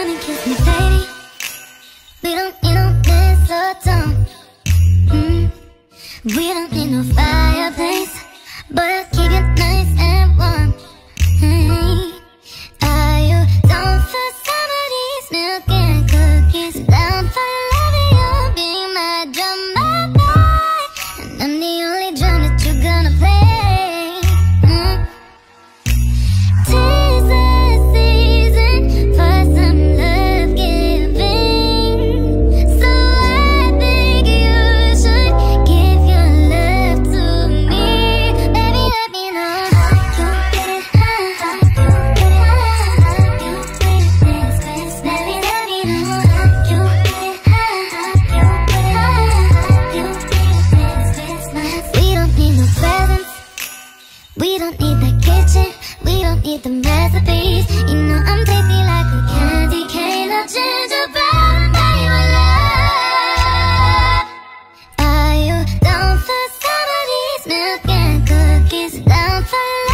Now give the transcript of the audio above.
and kiss me, baby. We don't need no mistletoe. We don't need no fireplace, but I'll keep you nice and warm. Are you down for some of these milk and cookies? Down for loving you, be my drummer boy, and I'm the only drum that you're gonna play. Tis the season for some love giving, so I think you should give your love to me. Baby, let me know how you get it, how you get it, how you get it this Christmas. Baby, let me know how you get it, how you get it this Christmas. We don't need no presents, we don't need the kitchen, we don't need the recipes. You know I'm tasty like a candy cane, no gingerbread, baby, my love. Are you down for some of these milk and cookies? Down for